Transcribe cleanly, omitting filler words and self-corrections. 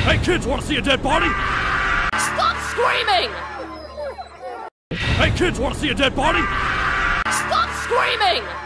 Hey kids, wanna see a dead body? Stop screaming! Hey kids, wanna see a dead body? Stop screaming!